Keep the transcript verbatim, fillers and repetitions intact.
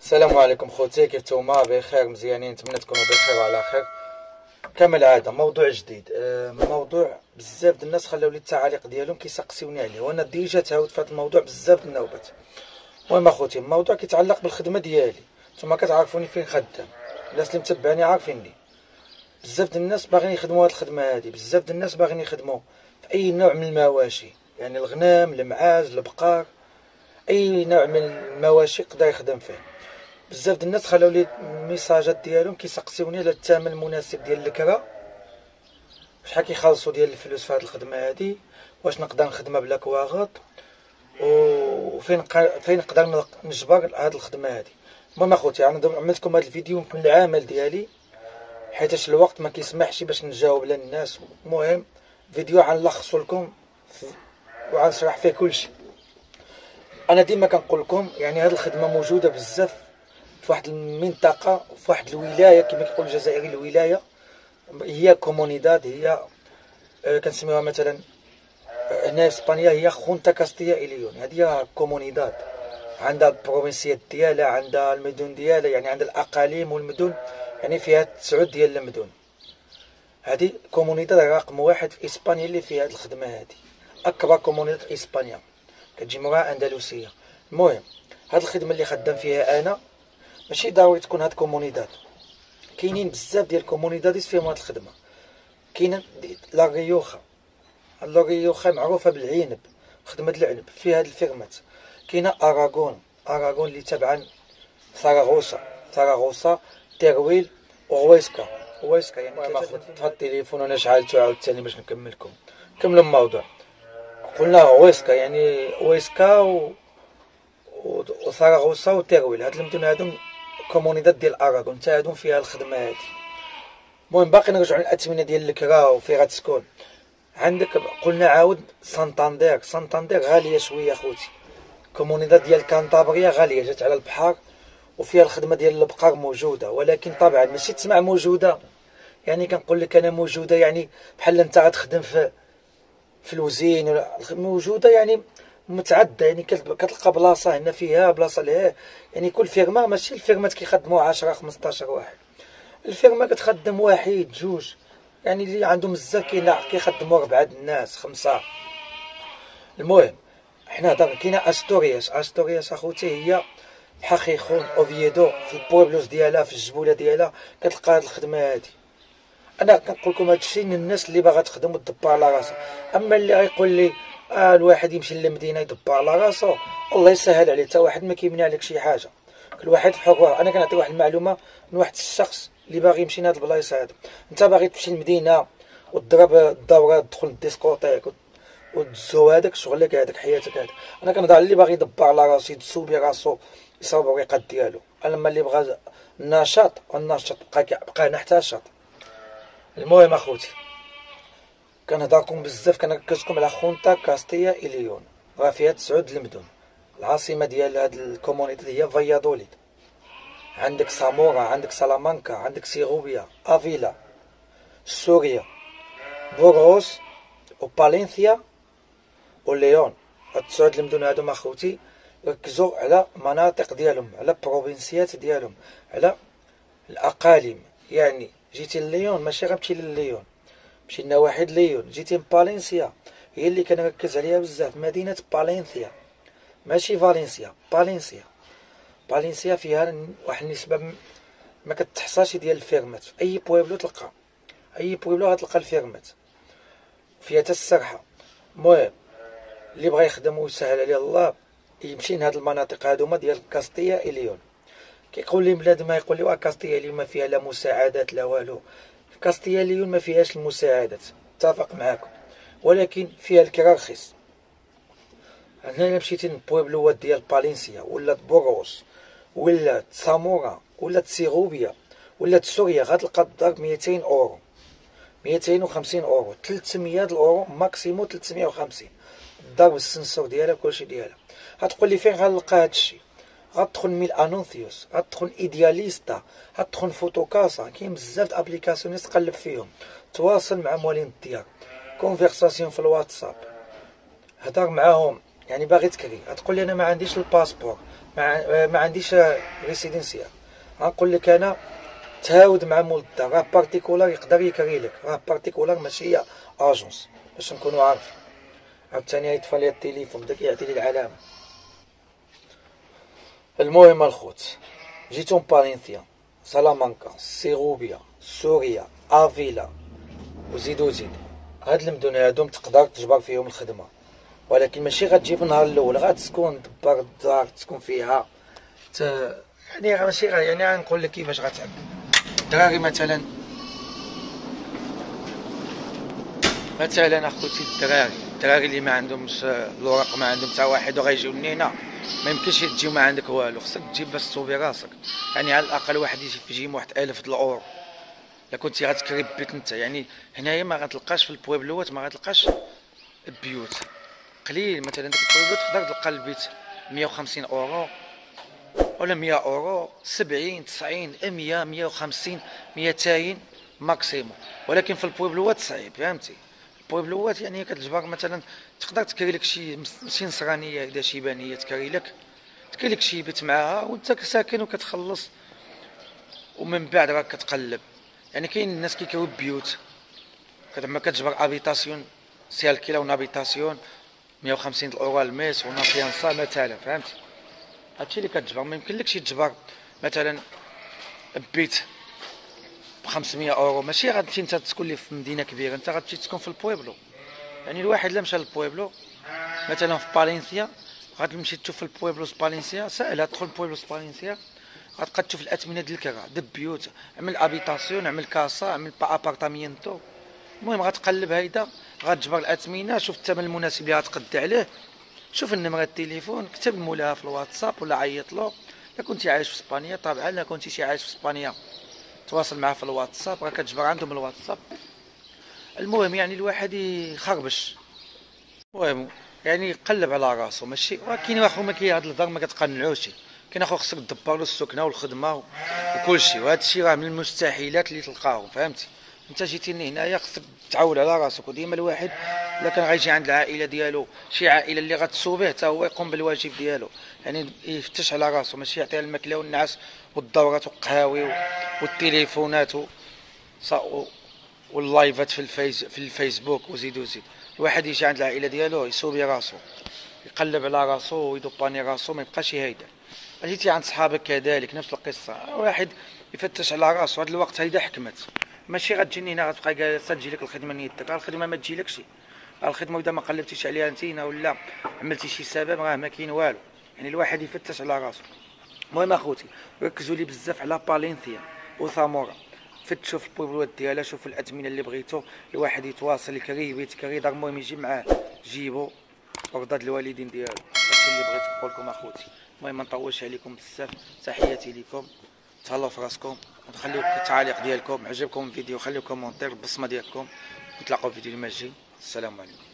السلام عليكم خوتي، كيف نتوما؟ بخير مزيانين؟ نتمنى تكونوا بخير وعلى خير. كما العاده موضوع جديد، أه موضوع بزاف د الناس خلاو لي التعاليق ديالهم كيسقسيوني عليه، وانا ديجا تعاودت في هذا الموضوع بزاف د النوبات. المهم اخوتي، الموضوع كيتعلق بالخدمه ديالي. نتوما كتعرفوني فين خدام، الناس اللي متبعاني عارفيني. بزاف د الناس باغيين يخدموا هذه الخدمه هذه، بزاف د الناس باغيين يخدموا في اي نوع من المواشي، يعني الغنم، المعاز، البقر، اي نوع من المواشي يقدر يخدم فيه. بزاف د الناس خلاو لي الميساجات ديالهم كيسقسيوني على الثمن المناسب ديال الكرا، شحال كيخلصوا ديال الفلوس في هذه الخدمه هذه، واش نقدر نخدمها بلا كواغط، وفين فين نقدر نجبر هذه الخدمه هذه. المهم اخوتي، انا عملت لكم هذا الفيديو من العمل ديالي حيتاش الوقت ما كيسمحش باش نجاوب للناس. المهم فيديو غنلخصو لكم وغنشرح فيه كلشي. انا ديما كنقول لكم يعني هذه الخدمه موجوده بزاف في واحد المنطقه، في واحد الولايه كما كيقول الجزائري، الولايه هي كومونيداد، هي آه كنسميوها مثلا هنا في اسبانيا هي خونتا كاستيا اي ليون. هذه كومونيداد عندها البروفنسيات ديالها، عندها المدن ديالها، يعني عندها الاقاليم والمدن، يعني فيها تسعود ديال المدن. هذه كومونيداد رقم واحد في اسبانيا اللي فيها هذه الخدمه هذه، اكبر كومونيداد في اسبانيا كتجي موراها اندلسيه. المهم هذه الخدمه اللي خدام فيها انا ماشي ضروري تكون هاد كومونيداد، كاينين بزاف ديال الكومونيداديس فيهم هاد الخدمه. كاينه لا ريوخا، لا ريوخا معروفه بالعنب، خدمه العنب في هاد الفيرمات. كاينه اراغون، اراغون اللي تابعا ساراغوسا، ساراغوسا، تيرويل، وغويسكا. غويسكا يعني كتاخد في التليفون وانا شعلته عاوتاني باش نكمل لكم. كملوا الموضوع. قلنا غويسكا يعني غويسكا و وساراغوسا وتيرويل، هاد المدن هادو كومونيداد ديال اراغون، حتى هادو فيها الخدمه هادي. المهم باقي نرجعوا للاثمنه ديال الكرا وفين غتسكن. عندك قلنا عاود سانتاندير، سانتاندير غاليه شويه اخوتي. كومونيداد ديال كانطابريا غاليه، جات على البحر وفيها الخدمه ديال البقر موجوده، ولكن طبعا ماشي تسمع موجوده يعني كنقول لك انا موجوده يعني بحال انت غتخدم في في الوزين ولا موجوده، يعني متعدده، يعني كتلقى بلاصه هنا فيها بلاصه لها. يعني كل فيرما ماشي الفيرمات كيخدموا عشرة خمسطاش واحد، الفيرما كتخدم واحد جوج، يعني اللي عندهم الزر كيخدموا ربعه الناس خمسه. المهم حنا هضر كاينه استورياس، استورياس اخوتي هي حقيقون اوفيدو في البوبلوس ديالها، في الجبوله ديالها كتلقى هاد الخدمه هادي. انا كنقول لكم هادشي للناس اللي باغا تخدم وتدبر على راسها. اما اللي غيقول لي آه الواحد يمشي للمدينه يدبر على راسو، الله يسهل عليه، حتى واحد ما كيمنع لك شي حاجه، كل واحد حر. انا كنعطي واحد المعلومه من واحد الشخص اللي باغي يمشي لهاد البلايص هادو. انت باغي تمشي للمدينه وتضرب الدوره، تدخل الديسكوتيك وتزو، هذاك شغلك، هذاك حياتك هذا. انا كنهضر على اللي باغي يدبر على راسو، يدسو براسو، يصاوب الريقات ديالو. اما اللي بغى النشاط، والنشاط بقى بقى هنا حتى شاط. المهم اخوتي، كنهضركم بزاف، كنركزكم على خونتا كاستيا اي ليون، راه فيها تسعود المدن. العاصمه ديال هاد الكومونيتي هي فايادوليد. عندك سامورا، عندك سلامانكا، عندك سيغوبيا، افيلا، سوريا، بوغوس، وبالنسيا، وليون. هاد تسعود المدن هادو اخوتي ركزوا على مناطق ديالهم، على بروفنسيات ديالهم، على الاقاليم. يعني جيتي لليون ماشي غتمشي لليون، مشي لنا واحد ليون. جيتي لفالنسيا هي اللي كنركز عليها بزاف، مدينه بالنسيا ماشي فالنسيا، بالنسيا. بالنسيا فيها واحد النسبه ما كتحصاش ديال الفيرمات، في اي بويبلو تلقى، اي بويبلو غتلقى الفيرمات فيها حتى السرحه. المهم اللي بغى يخدم ويسهل عليه الله يمشي لهاد المناطق هادوما ديال كاستيا اي ليون. كيقول لي بلاد ما يقول لي واه كاستيا ليون ما فيها لا مساعدات لا والو. كاستيا ليون ما فيهاش المساعدات، اتفق معاكم، ولكن فيها الكرا رخيص. هنا الا مشيتي للبويبلوات ديال بالنسيا ولا بوغوس ولا سامورا ولا سيغوبيا ولا سوريا غتلقى الدار بميتين اورو، ميتين وخمسين اورو، تلتمية اورو ماكسيمو، تلتمية وخمسين الدار بالسنسور ديالها كلشي ديالها. غتقول لي فين غنلقى هادشي؟ غتدخل ميل انونسيوس، غتدخل ايدياليستا، غتدخل فوتوكاسا، كاين بزاف د ابليكاسيون تقلب فيهم، تواصل مع موالين الديار، كونفرساسيون في الواتساب، هضر معاهم. يعني باغي تكري غتقول لي انا ما عنديش الباسبور، ما, ما عنديش ريسيدنسيال، غنقول لك انا تهاود مع مول الدار، راه بارتيكولار يقدر يكري لك، راه بارتيكولار ماشي هي اجونس باش نكونوا عارفين. عاوتاني يطفى لي التليفون بدا كيعطي لي العلامه. المهم الخوت، جيتهم بالينثيا، سلامانكا، سيغوبيا، سوريا، افيلا، وزيدو زيد. هاد المدن هادوم تقدر تجبر فيهم الخدمه، ولكن ماشي غتجي في النهار الاول، غتسكن دبر الدار تسكن فيها ت... يعني ماشي غ... يعني غنقول لك كيفاش غتعمل. الدراري مثلا مثلا اخوتي الدراري الدراري اللي ما عندهمش الوراق، ما عندهم حتى واحد وغيجيو لينا، ما يمكنش تجي ما عندك والو، خصك تجي باش تصوبي راسك. يعني على الاقل واحد يجي يجي واحد ألف د الاورو الا كنتي غتكري بيت انت. يعني هنايا ما غتلقاش في البويبلوات، ما غتلقاش البيوت قليل. مثلا داك البويبلو تقدر تلقى البيت مية وخمسين اورو ولا مية اورو، سبعين تسعين مية مية وخمسين ميتين ماكسيموم. ولكن في البويبلوات صعيب، فهمتي؟ البويبلوات يعني كتجبر مثلا تقدر تكري لك شي شي نصرانيه اذا شيبانيه، تكري لك تكري لك شي بيت معاها وانت ساكن وكتخلص، ومن بعد راك كتقلب. يعني كاين الناس كيكريو بيوت كتما كتجبر ابيتاسيون سي الكيلا اون ابيتاسيون مية وخمسين اورو الميس ونا فيانسا مثلا، فهمتي؟ هادشي اللي كتجبر. ما يمكنلكش تجبر مثلا بيت ب خمسمية اورو، ماشي غتمشي انت تسكن لي في مدينه كبيره، انت غتمشي تسكن في البويبلو. يعني الواحد الا مشى للبويبلو مثلا في بالينسيا، غتمشي تشوف في البويبلو بالينسيا ساهله، تدخل البويبلو بالينسيا غتبقى تشوف الاثمنه ديال الكرا د بيوت، عمل ابيتاسيون، عمل كاسا، عمل با ابارتامينتو. المهم غتقلب هيدا غتجبر الاثمنه، شوف الثمن المناسب اللي غتقد عليه، شوف النمره التليفون، كتب مولاها في الواتساب ولا عيط له. الا كنتي عايش في اسبانيا طبعا، الا كنتي شي عايش في اسبانيا تواصل معاه في الواتساب، راه كتجبر عندهم الواتساب. المهم يعني الواحد يخربش، المهم يعني يقلب على راسو. ماشي كاين اخو ما كي هاد الهضر ما كتقنعوش، كاين اخو خصك تدبر له السكنه والخدمه وكل شيء، وهذا الشيء راه من المستحيلات اللي تلقاهم، فهمتي؟ انت جيتيني هنايا خصك تعول على راسك. وديما الواحد الا كان غيجي عند العائله ديالو، شي عائله اللي غتسوبيه حتى هو يقوم بالواجب ديالو، يعني يفتش على راسو، ماشي يعطيها الماكله والنعاس والدورات والقهاوي والتليفونات واللايفات في الفيس في الفيسبوك وزيد وزيد. الواحد يجي عند العائله ديالو يسوبي راسو، يقلب على راسو ويدوباني راسو، ما يبقاش يهيدر. جيتي عند صحابك كذلك نفس القصه، واحد يفتش على راسو. هاد الوقت هيدا حكمت، ماشي غتجيني هنا غتبقى جالسه تجي لك الخدمه نيتك، الخدمه ما تجيلكش. الخدمه اذا ما قلبتيش عليها انتينا ولا عملتي شي سبب راه ما كاين والو. يعني الواحد يفتش على راسو. المهم اخوتي ركزوا لي بزاف على بالينثيا وثامورا، فتشوا في البويبلوات ديالها، شوفوا الاثمنه اللي بغيتو، الواحد يتواصل يكري بيت كري دار، المهم يجي معاه جيبو رضا الوالدين ديالو. هادشي اللي بغيت نقول لكم اخوتي. المهم ما نطولش عليكم بزاف، تحياتي لكم، تهلاو في راسكم، وخليو التعاليق ديالكم، عجبكم الفيديو خليو كومونتير بالبصمه ديالكم، نتلاقاو في فيديو الماجي. السلام عليكم.